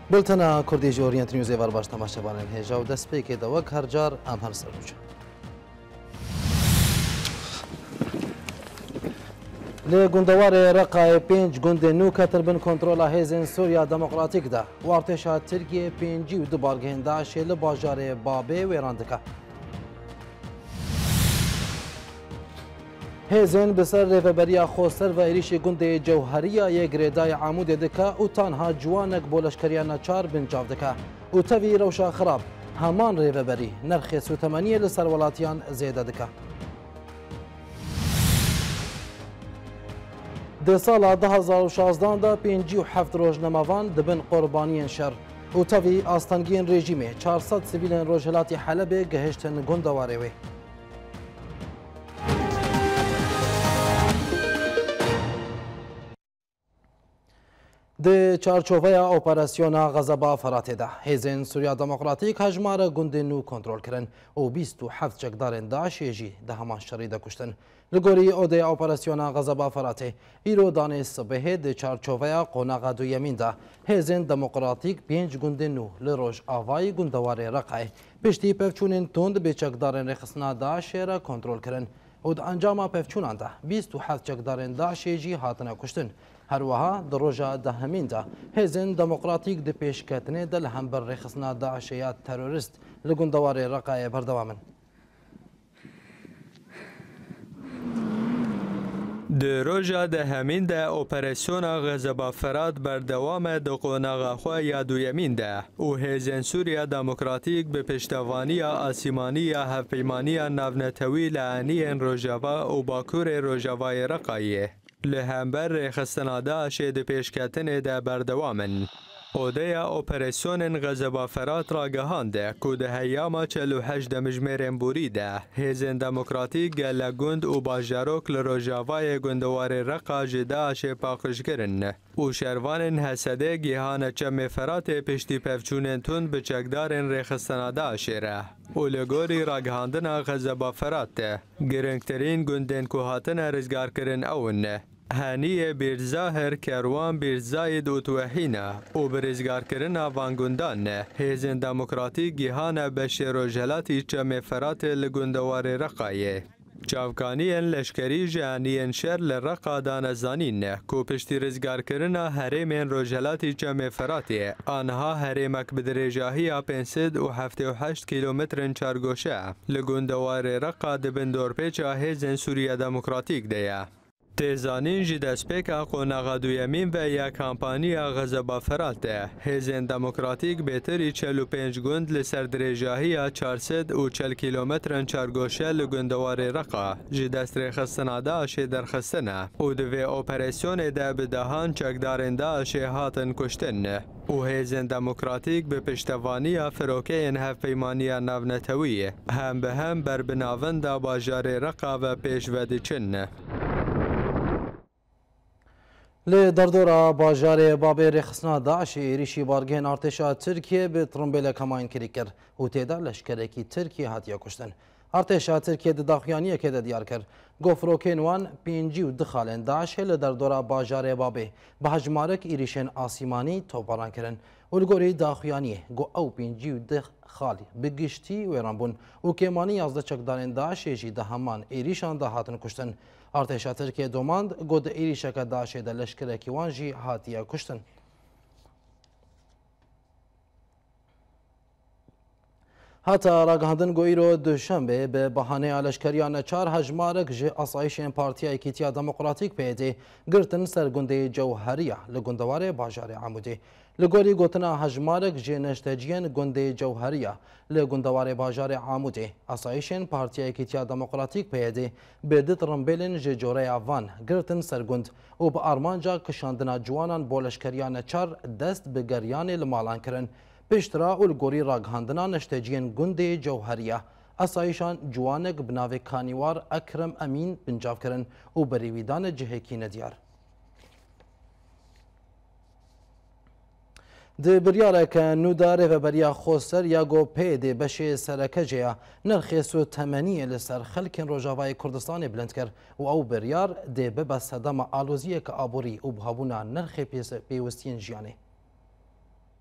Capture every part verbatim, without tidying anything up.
بولتنا کردی جورینت نیوزی ور باش تماشاوان هجا و دست پیک دوک هر جار ام هر سروج لی گندوار رقای پنج گند نو کتر بن کنترل هیزن سوریا دموکراتیک ده و ارتشا ترکیه پنجی و دو بارگهن داعش لی باجار بابه ویراندکه هیزن بسر ریفبریا خوستر و ایریش گند جوهریا یک گریدای عمود دکه و تنها جوانک بولشکریان چار بنجاو دکه و تاوی روشا خراب همان ریفبری نرخ سوتمنی لسر ولاتیان زیده دکه د سال دو هزار و شانزده دا پنجی و هفت روزنامه‌وان دبن قربانیان شر و تاوی آستانگین رژیمه چهارصد سیویلین روجهلاتی حلب گهشتن گندواره وی د چارچوبه اپراسیون غزبا فراته ده هیزن سوریا دموکراتیک هجمار گند نو کنترل کرن و بیست و هفت چکدارن داعش جی ده همان شریده کشتن لگوری او ده اپراسیون غزبا فراته ایرو دانه صبح د چارچوبه قوناغ دو یمین ده هیزن دموکراتیک پنج گند نو لروج آوای گندوار رقای پشتی پفچونین تند به چکدارن رخصنا داعش را کنترل کرن و د انجام پفچونان ده بیست و هفت چکدارن داعش جی هاتنه کشتن هروها در روژا دهمین ده هیزن دموکراتیک د پیشکتنه دل هم بر رخصنا داعشیات تروریست لگندوار رقای بردوامن د روژا دهمین ده اپراسیون غزبا فراد بردوام د قوناغ یا دویمین ده و هیزن سوریا دموکراتیک به پشتوانی آسیمانی هفپیمانی ناونتوی لعنی روژاوا و باکور روژاوای رقایه لهمبر رخصنا داعش د پیشکتن ده بردوامن اوده اپراسیون غزبا فرات را گهانده که ده هیاما چلو هشت مجمرین بوریده هیزن دموکراتیک گل گند و باجاروک لروجاوای گندوار رقا جداعش پاکش کرن و شروان حسده گیهان چم فرات پشتی پفچونن تون بچکدارن رخصنا داعش را و لگوری را گهاندن غزبا فرات گرنگترین گندن کوهاتن رزگار کرن اون هنیه بیرزاهر کروان بیرزاید و توحینه و برزگار کرن وانگوندان هیزن دموکراتی گیهان بشه روجهلاتی چم فرات لگندوار رقایه چاوکانی لشکری جهانی شر لرقا دانزانین کو پشتی رزگار کرنا حریم روجهلاتی چم فراتی آنها حریمک بدرجاهی پنسد و هفته و هشت کیلومتر چارگوشه لگندوار رقا دبن دورپیچا هیزن سوریا دموکراتیک دیا تیزانین جی دسپیک قوناغ دویمین و یا کامپانی غزبا فراته هیزن دموکراتیک بهتری چهل و پنج گند لسر درجاهی چهارصد و چهل کیلومتر چارگوشه لگندوار رقا جی دست رخصنا داعش درخستنه و دوی اپراسیون ده بدهان چکدارن داعش هاتن کشتن و هیزن دموکراتیک به پشتوانی فروکه هف پیمانی ناونتوی هم به هم بر بناوند باجار رقا و پیشودی چن لی دردورا باجار بابه رخصنا داعش ایریشی بارگهن ارتشا ترکیه به ترمبیل کماین کری کرد و تیدا لشکرکی ترکیه هاتیا کشتن ارتشا ترکیه د داخیانیه که د دیار کرد گفروکین وان پینجی و دخالن داعش لی دردورا باجار بابه به هجمارک ایریشن آسیمانی توپاران کرن و لگوری داخیانیه گو او پینجی و دخالی بگشتی ویران بون و کمانی یازده چکدارن داعش جی ده همان ایریشان ده هاتن کشتن ارتشا ترکیه دوماند گود ایریشک داعش ده لشکرکی وان جی هاتیا کشتن حتی راگهاندن گویرو دوشنبه به بهانه لشکریان چار هجمارک جه آسایشین پارتی ایکیتیا دموکراتیک پیده گرتن سرگنده جوهریه لگندوار باجار عمودی لگوری گوتنا هجمارک جه نشتجین گنده جوهریه لگندوار باجار عمودی آسایشین پارتی ایکیتیا دموکراتیک پیده به دت رمبلن جه جوره وان گرتن سرگند و به آرمانجا کشاندنا جوانان با لشکریان چار دست به گریان لمالان کرن پیشترا و لگوری راگهاندنا نشتجین گنده جوهریه اسایشان جوانک بناوی کانیوار اکرم امین بنجاو کرن و بریویدان جهکی ندیار د بریارک نوداره و بریا خوستر یا گو پیده بشه سرکجه نرخ سو تمنی لسر خلکن روجاوای کردستان بلند کرد و او بریار ده ببا صدام آلوزیه که آبوری و بهابونا نرخ پیوستین جیانه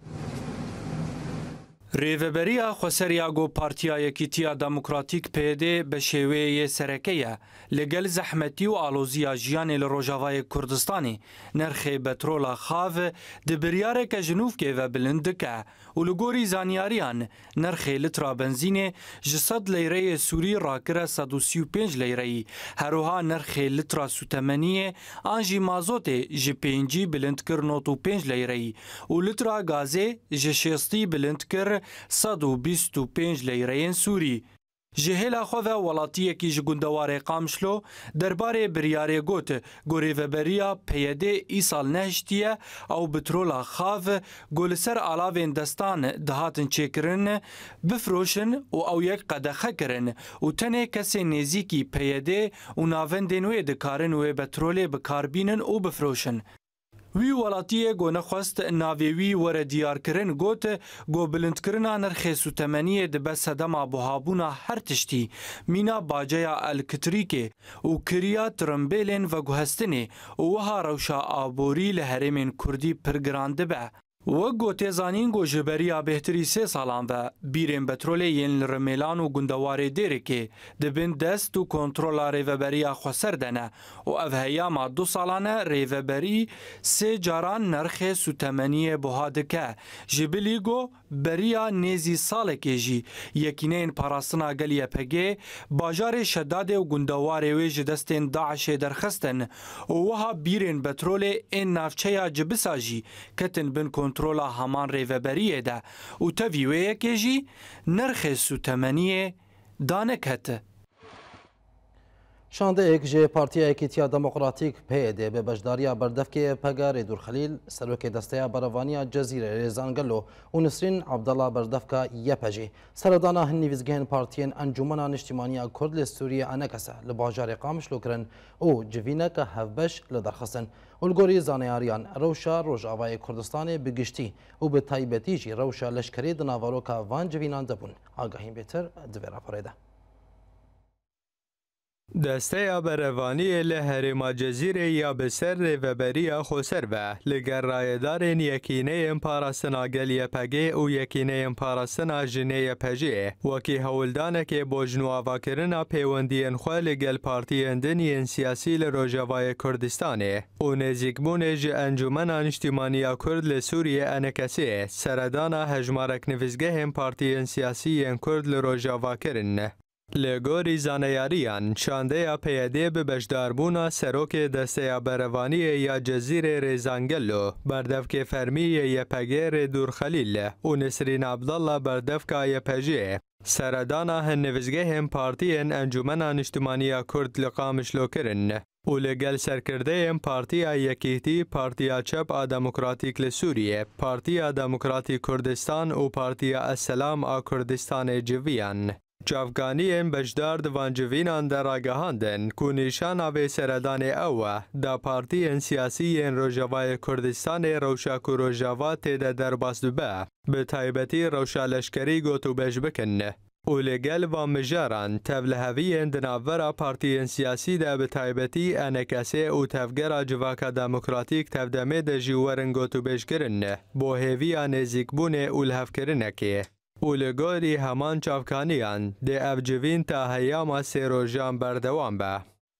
ریوبریا خوسریا گو پارتیا یکیتیا دموکراتیک پیده به شیوه سرکیه لگل زحمتی و آلوزیا جیان لروجاوای کردستانی نرخ بترولا خاو دبریاره که جنوب که و بلندکه و لگوری زانیاریان نرخ لترا بنزین جسد لیره سوری راکره صد و سی و پنج لیره هروها نرخ لترا سوتمنیه آنجی مازوت جی پنجی بلند کر نوت و پنج لیره و لترا گازه جشستی بلند کر صد و بیست و پنج لیره سوری. جهلا خواه ولاتی کی جگندوار قامشلو درباره بریاره گوت گوری و بریا پیده ای سال نهشتیه او بترولا خاو گولسر علاوین دستان دهاتن چکرن بفروشن و او یک قدخه کرن و تنه کسی نزیکی پیده و ناوندنوی دکارن و بتروله بکاربینن و بفروشن. وی ولاتیه گو نخواست ناویوی ور دیار کرن گوت گو بلند کرنا نرخ سوتمنیه ده بس دما بوهابونا هر تشتی مینا باجیا الکتریکه و کریا ترمبیلن و گوهستنه و وها روشا آبوری لحرمین کردی پرگرانده به. و گوته زانین گو جبریا بهتری سه سالان و بیرین بتروله ین رمیلان و گندوار دیره که دبین دست و کنترولا ریوبریا خسر دنه و اوهیاما دو سالانه ریوبری سه جاران نرخ سوتمنی بهادکه جبلی گو بریا نیزی ساله که جی یکینین پاراستنا گلیه پگه باجار شداد و گندوار ویج دستین داعش درخستن و وها بیرین بتروله این نافچه جبسا جی کتن بین کنترولا همان ریوبریه ده و تاویوه که جی نرخ سوتمنیه دانکت. شانده ایک جه پارتیا یکیتیا دموکراتیک پیده به بجداریا بردفکی پگار دور خلیل سروک دستیا بروانیا جزیره ریزانگلو و نسرین عبدالله بردفکا یپجی سردانا هنی ویزگین پارتین انجمنا نشتیمانیا کرد لسوریه انکسه لباجار قامش لوکرن او جوینه که هفبش لدرخستن والگوری زانیاریان روشا روجاوای کردستان بگشتی و به تایبتیجی روشا لشکری دناواروکا وان جوینان دبون آگاهیم بیتر دویرا پریده. دسته بروانی لحرما جزیره یا بسر ریوبریا خوسر و لگر رایدارین یکینه پاراستنا گلیه پگه و یکینه پاراستنا جنه پجه وکی هولدانه که بوجنواوا کرنا پیوندین خواه لگل پارتی اندنین سیاسی لروجاوای کردستانه و نزیکبون ج انجمن انشتیمانیا کرد لسوریه انکسی سردانا هجمارک نویزگه هم پارتی سیاسی کرد لروجاوا کرن. لگوری زانیاریان شانده پیاده به بجداربونا سروک دسته بروانی یا جزیره ریزانگلو بردفک فرمی یپگیر دور خلیل و نسرین عبدالله بردفک یپجه سردانا هنوزگه هم پارتی انجمن اجتماعی کرد لقامش لوکرن و لگل سرکرده هم پارتی یکیتی پارتی چپ دموکراتیک لسوریه پارتی دموکراتی کردستان و پارتی السلام آ کردستان جویان چافگانی این بجدار دوانجوینان در آگاهاندن که نشان آوه سردان اوه دا پارتی این سیاسی این روجاوای کردستان روشا که روجاوا تیده در باستوبه به تایبتی روشا لشکری گوتو بش بکنه و لگل و مجاران تولهوی این دناورا پارتی این سیاسی ده به تایبتی انکسی و تفگر جواکا دموکراتیک تفدمه ده جیورن گوتو بش کرنه بو هیوی آنزیک بونه اولهف کرنه که اولگاری همان چافکانیان ده افجوین تا هیاما سی روژان بردوان به.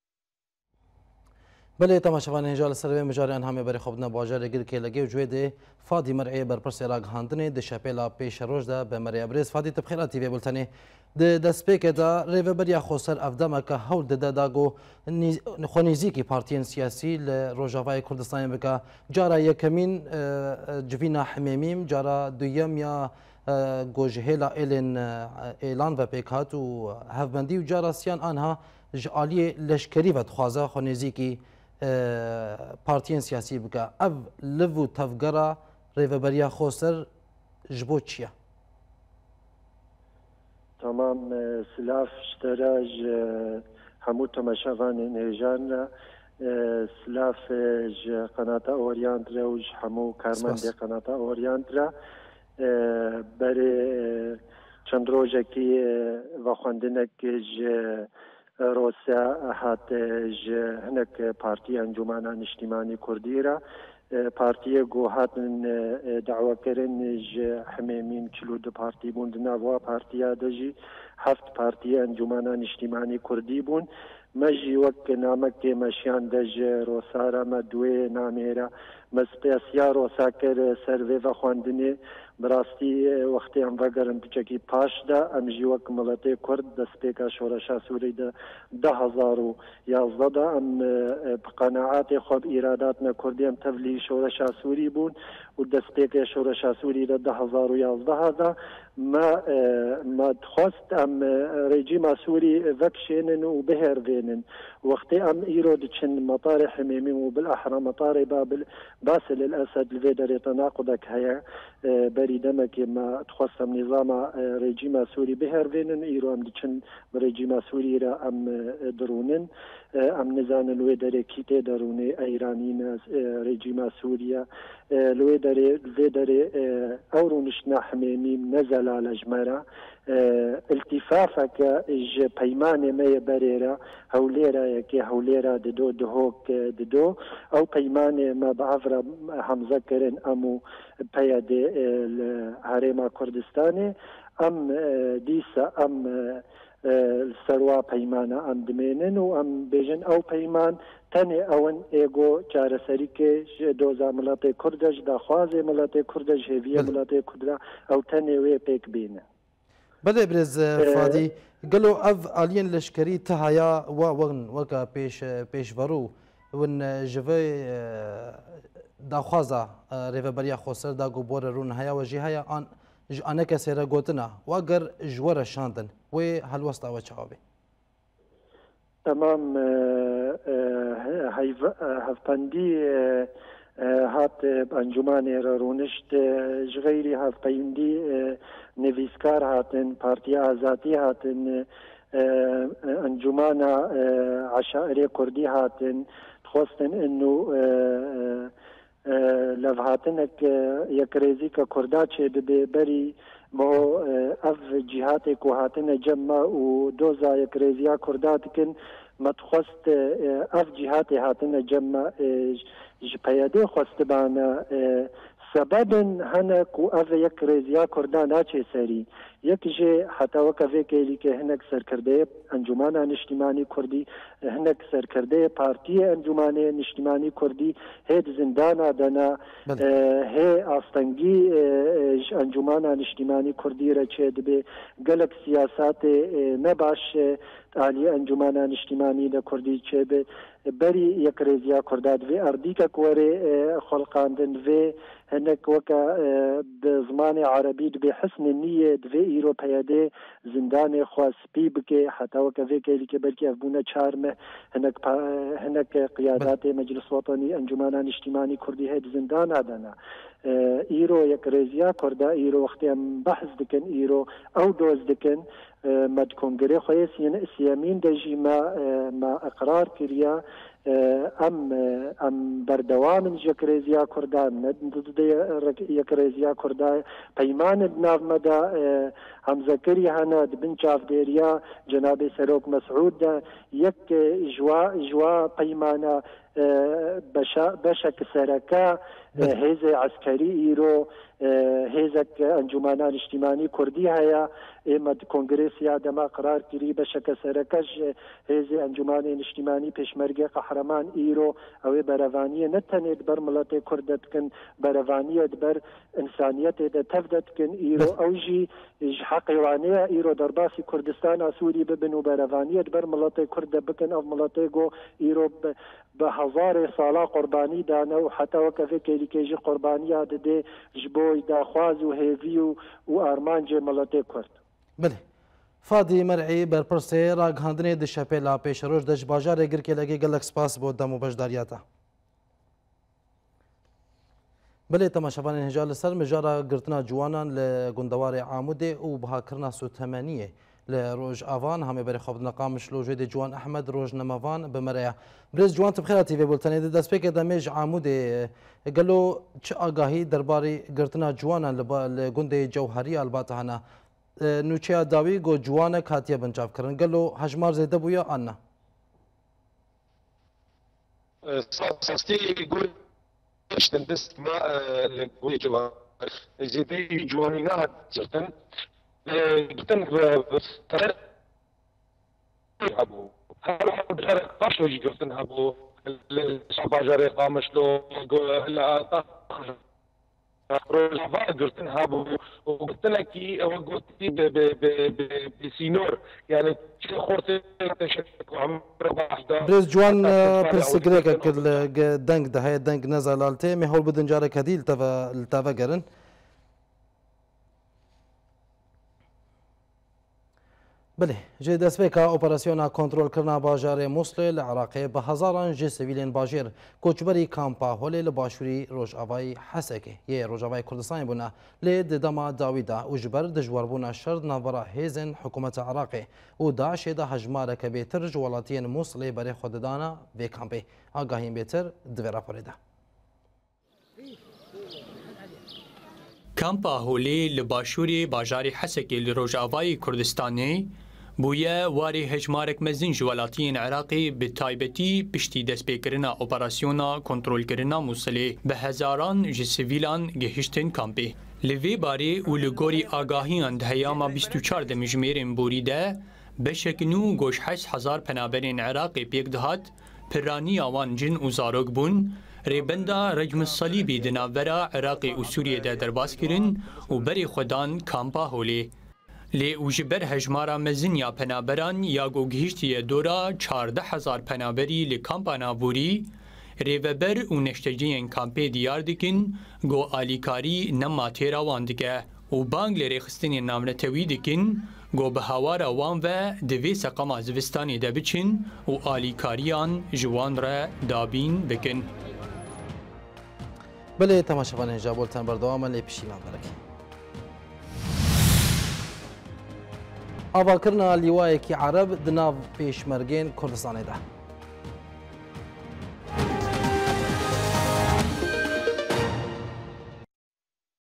بله تماشاوان هنجال سروی مجاریان همه بری خوبنا باجار گیر که لگه و جوی ده فادی مرعی برپرس راگ هاندنه ده شپیلا پیش روش ده به مرعی برز فادی تبخیرات تیوی بلتنه ده دسپیک ده ریوه بریا خوصر افدامه که حول ده داگو خونیزی که پارتین سیاسی لروجاوای کردستان بکا جارا یکمین جوینا حمیمیم جارا دویم یا گوجهلا ایلن اعلان و پیکات و هفبندی و جاراسیان آنها جعالی لشکری و تخوازه خونیزی که پارتین سیاسی بکا او لو تفگره ریوبریا خوصر جبو چیه؟ تمام سلاف اشتراج همو تماشاوان نهجان سلاف قناة اوريانترا و همو کارمند قناة اوريانترا برای چند روزکی و خواندنک روسا هات هنک پارتی انجمن اجتماعی کردی را پارتیە گۆ هاتن داواکردن حمێمین چلو دو پارتی بوون ناوە پارتیا دەژی هەفت پارتیە ئەنجومانە نیشتیمانی کوردی بوون مەژی وەک نامەک تێمەشیان دەژ ڕۆسارەمە دوێ نامێرە مەسپێسیا ڕۆسا کرد سەرڤێڤە خواندنێ بڕاستی وەختیان ڤەگەرن پچەکی پاشدا ئەمژی وەک مڵەتێ کورد دەستپێکە شۆرەشا سووری ده هەزار و یازدەدا ئەم قەنەعاتێ خۆ ئیراداتنە کوردیان تەڤلی شۆرەشا سووری بوون و دەستپێکە شۆرەشا سووری لە ده هەزار و یازدەهادا ما دخواست ئەم ڕێجیما سووری ڤەکشێنن و بهێرێنن وەختێ ئەم ئیرۆ دچن مەطارێ حمێمی و بالأحرى مەطارێ بابل باسل الأسد لێ دەرێتە ناقودەك هەیە بەری دەمەکێ ما دخواستم نظامە ڕێجیما سووری بهێرێنن ئیرۆ ئەم دچن ڕێجیما سووریرە ئەم درونن ئەم نزانن لێ دەرێکی تێ دەروونێ ئەیرانینە ڕێجیما سووریە لێ دەرێ لێ دەرێ ئەو ڕوونشتنە حمێمیم نەزەلا لە ژمەرە التیفافەکە ژ پەیمانێ مەیە بەرێرە هەولێرە یەکێ هەولێرە ددۆ دهۆک ددۆ ئەو پەیمانێ مە بەعەڤرە هەمزەکردن ئەم و پەیە دێ هەرێما کوردستانێ ئەم دیسە ئەم سەروا پەیمانە ئەم دمێنن و ئەم بێژن ئەو پەیمان تەنێ ئەوەن ئێگۆ چارەسەریکێ دۆزا مڵەتێ کوردەش داخوازێ مڵەتێ کوردەش هێویە مڵەتێ کوردرا ئەو تەنێ وێ پێک بینە بەڵێ برێز فادی گەلۆ ئەڤ ئالیەن لەشکەری تەهەیە وا وەن وەکە پێش پێشڤەڕوو ون ژڤەی داخوازە ڕێڤەبەریە خۆسەردا گۆبۆرە ڕوون هەیە وەژی هەیە ئان ئەنەکە سێرە گوتنە واگەر ژوەرە شاندن وێ هەلوەستاوە چاوێ تەمام هەفپەندی هات ئەنجومانێرە ڕوونشت ژغەیری هەفپەیندی نویسکار هاتن پارتیا ئازادی هاتن ئەنجومانە عەشائرێ کوردی هاتن خواستن ئنو لەڤهاتنێک یەکرێزی کە کوردا چێ دەبێ بەری بۆ ئەڤ جیهاتێک و هاتنە جەممە و دۆزا یەکرێزیا کوردا دکن مەتخواست ئەڤ جیهاتێ هاتنە جەممە ji peyedê xwestibane sebebin hinek û ev yek rêziya Kurda naçê serî yek jê heta weke vê kêlîkê hinek serkirdeyê Encumana Niştimanî Kurdî hinek serkirdeyê Partiyê Encumanê Niştimanî Kurdî hê di zindana dena hê astengî ji Encumana Niştimanî Kurdî re çê dibe gelek siyasatê nebaş aliye Encumana Niştimanî de Kurdî çêbe berî yek rêziya Kurda divê erdîkek werê xelqandin vê hinek weke bi zimanê Erebî dibê hisnê niyê divê îro peyedê zindanê xwe spî bike heta weke vê kêlîkê belkî ev bûne çar me hinek hinek qiyadatê Meclis Wetanî Encumana Niştimanî Kurdî hê di zindana dena îro yek rêziya Kurda îro wextê em behs dikin îro ew doz dikin مد کنگره خواه سیامین de jî me me iqrar kiriye em em berdewamın ji yekrêziya Kurda yekrêziya Kurda peymanê nav me de hemzekirî hene dibin çavdêriya Cenabê Serok Mesûd de yek jwa jwa peymana beşek sereke hêzê eskerî îro hêzek Encumana Niştimanî Kurdî heye ئێمە کۆنگرێسیا دەما قرار کردی بەشەکە سەرەکەش هێزی ئەنجومانی نیشتیمانی پێشمەرگە قەحرەمان ئیرۆ ئەوێ بەرەوانیە نەتەنێت بەر مڵەتێ کورد دەتکن بەرەوانیەت بەر ئینسانیەتێ دەتەف دەتکن ئیرۆ ئەوژی حەقیوانەیە ئیرۆ دەرباسی کوردستان ئاسووری ببن و بەرەوانیەت بەر مڵەتێ کوردە بکەن ئەو مڵەتێ گۆ ئیرۆ بە هەزارێ ساڵا قوربانی دانە و حتاوەکە vê kêlîkêjî قوربانیya didê ji bo daxwaz û hêvî û û armancê miletê Kurd. بله فادی مرعی برپرسê ragihandinê di şepêla pêşeroj de ji bajarê Girkelekê gelek spas bo dem û beşdariya te. Bilê temaşevanên hêja li ser mijara girtina ciwanan li gundewarê Amûdê û bihakirina sotemeniyê li Rojavan hemê berê xwe neqamiş lojê de Ciwan Ehmed Rojnamevan bi me re ye. Birêz Ciwan tu bi xêr hatî vê bultenê de destpêkê demê ji Amûdê gelo çi agahî derbarê girtina ciwanan li gundê Cewherî albata hene نوچەیە داوی گۆ جوانێک هاتیە بنجابکردن گەلۆ هەژمار زێدە بووە ئەنا ساستی اشتن دست ما لقوي جوا زيدي جوانينا جرتن جرتن ترى ابو هذا بدر قاش وجي جرتن ابو الصبا جاري قامش له لا قلت هابو وقلت لك وقلت بسينور يعني خورت بريز جوان برسجريك كل دنگ ده هي دنگ نزلالته مهول بدن جارك هدي التفا التفا قرن بله جه دەستپێکە ئۆپەراسیۆنا کۆنتڕۆلکردنا باژارێ مووسڵێ لە عێراقێ بە هەزاران ژێ سڤیلێن باژێر کۆچبەری کامپا هۆلێ لە باشووری ڕۆژئاوای حەسێکێ یê ڕۆژاوای کوردستانی بوونا لێ ددەما داویدا و ji ber dijwarbûna şer navbera hêzên hikûmeta Iraqê û Daişê de hejmareke bêtir ji welatiyên Mosulê berê xwe didana vê kampê. Agahiyên bêtir di vê raporê de. Kampa Holê li başûrê bajarê Hesekê li Rojavayê Kurdistanê bûye warê hejmarek mezin ji welatiyên Iraqê bi taybetî piştî destpêkirina operasyona kontrolkirina Mosulê bi hezaran ji sivîlan gihiştin kampê. Li vê barê û li gorî agahiyan di heyama bîst û çar de mijmêrên borî de beşek nû goş heşt hezar penaberên Iraqê pêk dihat, pirraniya wan cin û zarok bûn, rêbenda Recm Salîbî di navbera Iraqê û Sûriyê de derbas kirin û berê xwe dan Kampa Holê. Lê û ji ber hejmara mezin ya penaberan ya gogihîştiye dora çardeh hezar penaberî li kampa naborî, rêveber û neşteciyên kampê diyar dikin got alîkarî nema têra wan dike û bang lê rêxistinên navnetewî dikin got bi hawara wan ve di vê seqama zivistanê de biçin û alîkariyan ji wan re dabîn bikin. بله تماشاوانên ji boltan berdewam lê pişîvan berek. Avakirina lîwayekî Ereb di nav pêşmergên Kurdistanê de.